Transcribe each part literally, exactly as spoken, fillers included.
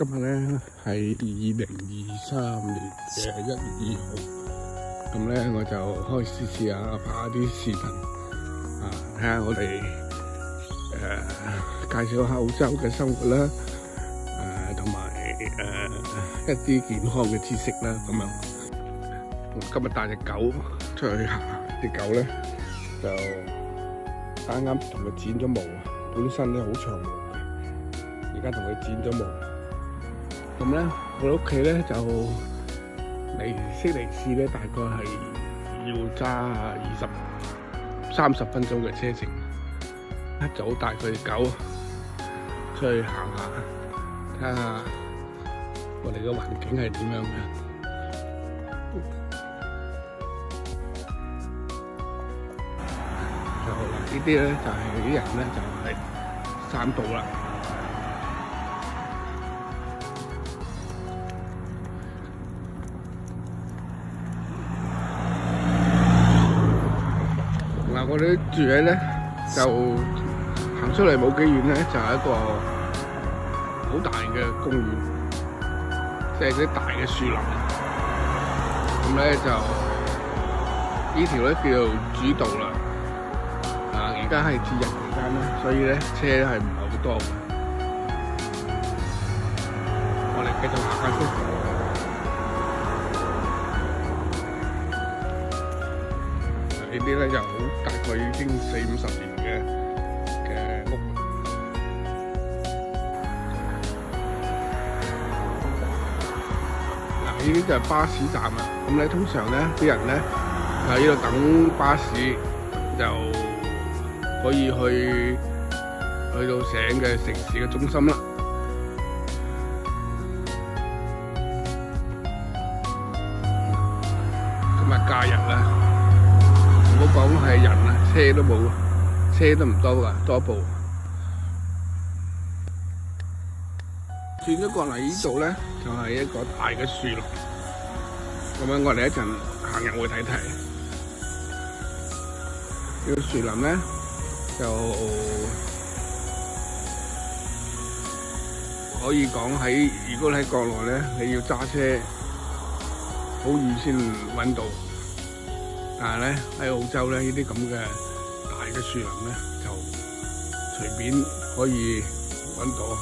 今日咧係二零二三年嘅一月二號，咁咧我就開始試下拍一啲視頻啊，睇下我哋誒、呃、介紹下澳洲嘅生活啦，誒同埋誒一啲健康嘅知識啦，咁樣。今日帶隻狗出去行，隻狗咧就啱啱同佢剪咗毛，本身咧好長毛嘅，而家同佢剪咗毛。咁咧，我哋屋企咧就離悉尼市咧，大概係要揸二十三十分鐘嘅車程。一早帶佢隻狗出去行下，睇下我哋嘅環境係點樣嘅。就嗱，呢啲咧就係啲人咧就係散步啦。嗱，我哋住喺咧就行出嚟冇幾遠咧，就係一個好大嘅公園，即係啲大嘅樹林。咁咧就呢條咧叫做主道啦。啊，而家係節日期間咧，所以咧車係唔係好多嘅。我哋繼續行下先。呢啲咧就好，大概已經四五十年嘅嘅屋。嗱，呢啲就係巴士站啦。咁咧通常咧啲人咧喺呢度等巴士，就可以去去到成嘅城市嘅中心啦。今日假日啦。唔好講係人啊，車都冇，車都唔多噶，多部。轉咗過嚟呢度咧，就係一個大嘅樹林。咁樣我哋一陣行入去睇睇。呢個樹林咧，就可以講喺，如果喺國內咧，你要揸車好遠先搵到。但係咧喺澳洲咧，呢啲咁嘅大嘅樹林咧，就隨便可以揾到。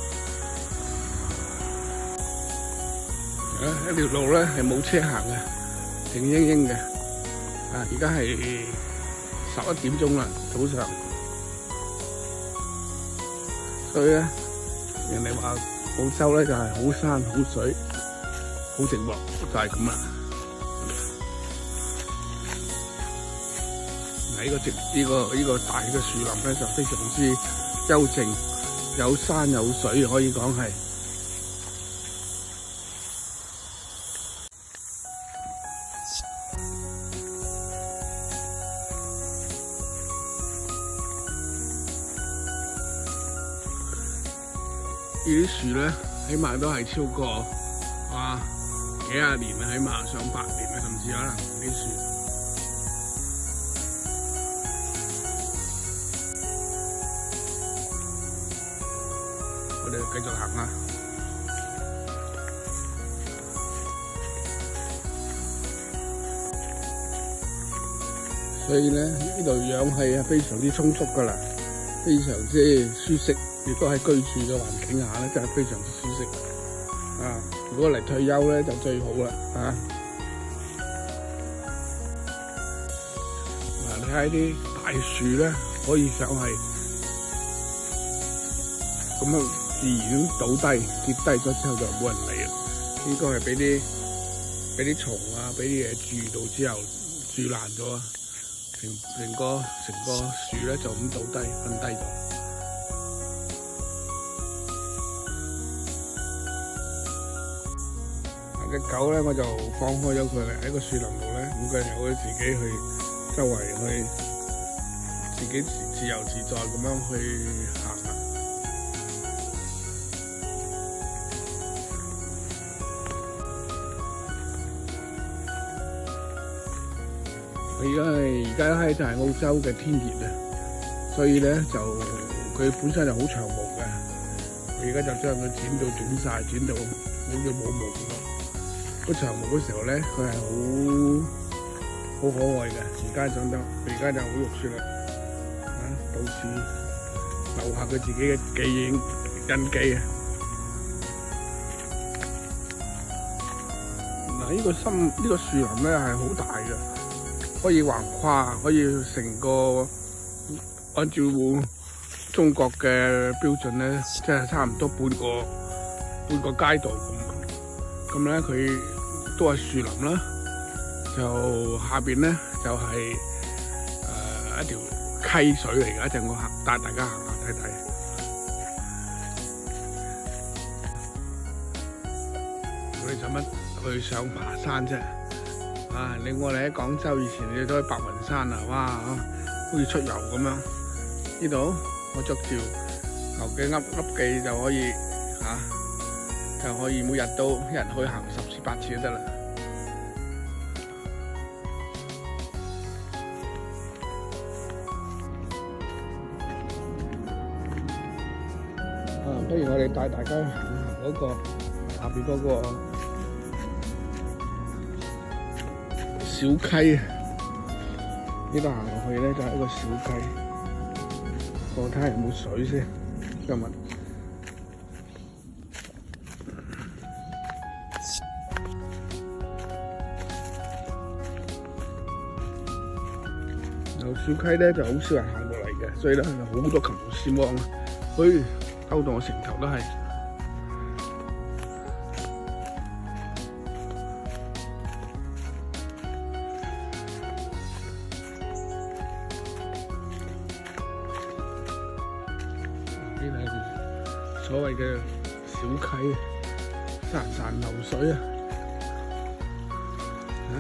啊，一條路咧係冇車行嘅，靜英英嘅。啊，而家係十一點鐘啦，早上。所以咧，人哋話澳洲咧就係好山好水，好寂寞，就係咁啦。呢個直呢個呢個大嘅樹林咧就非常之幽靜，有山有水，可以講係。呢啲樹咧，起碼都係超過啊幾廿年啦，起碼上百年啦，甚至可能呢啲樹。我哋繼續行啦。所以咧，呢度氧氣係非常之充足噶啦，非常之舒適。如果喺居住嘅環境下咧，真係非常之舒適。啊，如果嚟退休咧就最好啦。啊，嗱，你睇啲大樹咧，可以想係咁樣。自然倒低跌低咗之後就冇人嚟啦，應該係俾啲俾啲蟲啊，俾啲嘢蛀到之後蛀爛咗，成成個成個樹咧就咁倒低瞓低咗。隻狗咧我就放開咗佢喺個樹林度咧，咁佢又可以自己去周圍去自己自由自在咁樣去行。而家係而家咧就係澳洲嘅天熱啊，所以咧就佢本身就好長毛嘅， 而家就將佢剪到短晒，剪到好似冇毛咁。嗰長毛嗰時候咧，佢係好好可愛嘅，而家長得，而家就好肉酸啦。啊，到處留下佢自己嘅記影印記啊！嗱，呢個森呢個樹林咧係好大嘅，可以橫跨，可以成個按照中國嘅標準咧，即係差唔多半個半個街道咁。咁咧佢都係樹林啦，就下邊咧就係、是、誒、呃、一條溪水嚟嘅，一陣我行帶大家行下睇睇。我哋做乜去上爬山啫？啊！你我哋喺廣州以前你都去白雲山啊，哇！好似出遊咁樣。呢度我着條牛嘅噏噏記就可以嚇。啊就可以每日都一人去行十次八次就得啦。啊，不如我哋帶大家行嗰個下邊嗰個小溪啊！呢度行落去咧就係一個小溪，我睇下有冇水先。今日小溪咧就好少人行過嚟嘅，所以咧好多禽蛛絲網啊，所以兜到我成頭都係。呢度係所謂嘅小溪，潺潺流水啊！啊！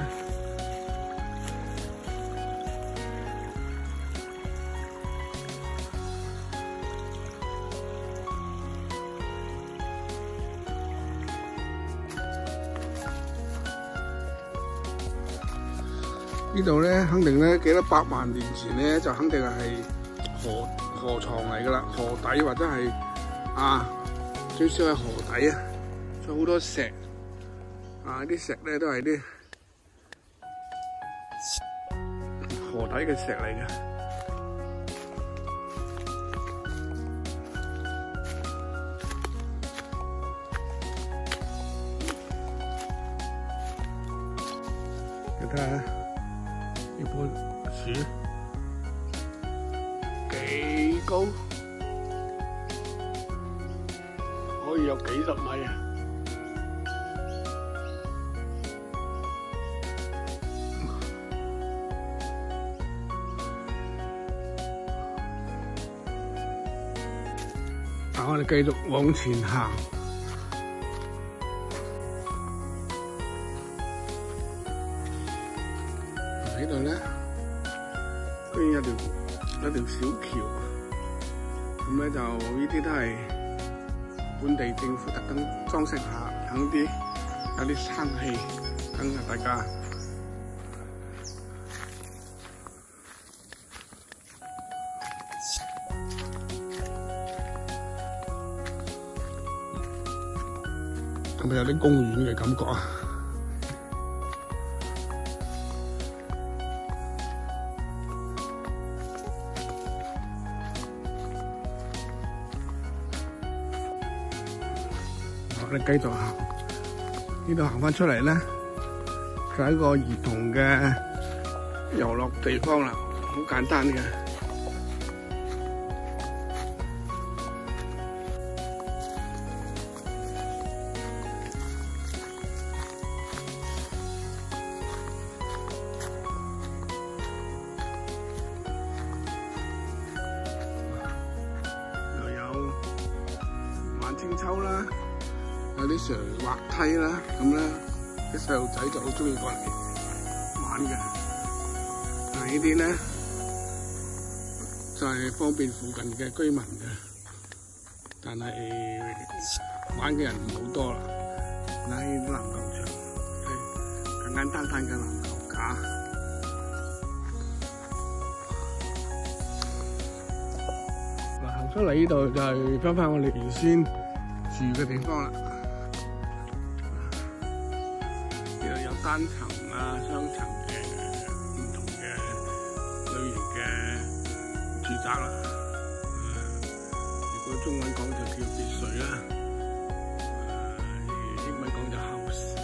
呢度咧，肯定咧幾多百萬年前咧，就肯定係河河床嚟噶啦，河底或者係啊，最少係河底啊，仲有好多石啊，啲石咧都係啲河底嘅石嚟嘅。你睇下。呢棵樹幾高，可以有幾十米啊！嗱，我哋繼續往前行。呢度咧，居然有條有條小橋，咁咧就呢啲都係本地政府特登裝飾下，等啲有啲生氣，等下大家。係咪有啲公園嘅感覺啊？我哋繼續行，呢度行翻出嚟咧，就係一個兒童嘅遊樂地方啦，好簡單嘅。又有萬千秋啦。有啲上滑梯啦，咁咧啲細路仔就好中意過嚟玩嘅。嗱，呢啲咧就係方便附近嘅居民嘅，但係玩嘅人唔好多啦。嗱，呢啲籃球場係簡簡單單嘅籃球架。嗱，行出嚟呢度就係翻返我哋原先住嘅地方啦。呢度有單層啊、雙層嘅唔同嘅類型嘅住宅啦。如果中文講就叫別墅啦，英文講就 house。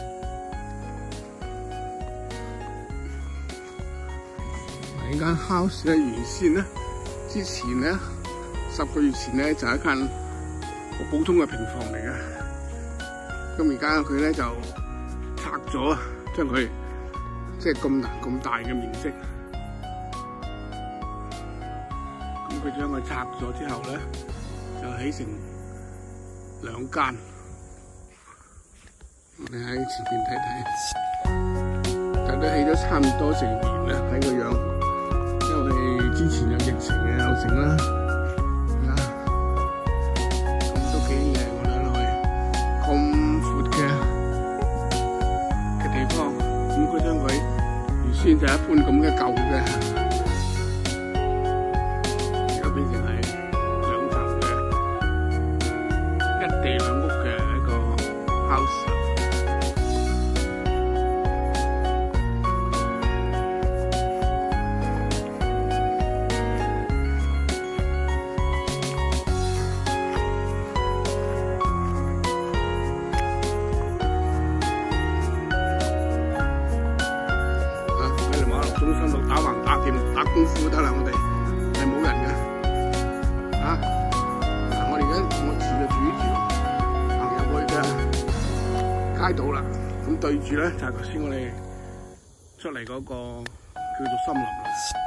呢間 house 咧，原先咧，之前咧，十個月前咧就係一間好普通嘅平房嚟嘅。咁而家佢咧就拆咗，將佢即係咁大咁大嘅面積，咁佢將佢拆咗之後咧，就起成兩間。我哋喺前邊睇睇，就都起咗差唔多成年啦，睇個樣。因為之前有疫情嘅有成啦，啊，咁都幾靚喎，睇落去咁闊嘅嘅地方，咁佢將佢原先就一般咁嘅舊嘅，而家變成係兩層嘅一地兩屋嘅一個 house。中心度打橫打劍打功夫得啦，我哋係冇人嘅，啊！嗱，我哋而家我住就住呢條行入去嘅街道啦，咁對住咧就係頭先我哋出嚟嗰個叫做森林啦。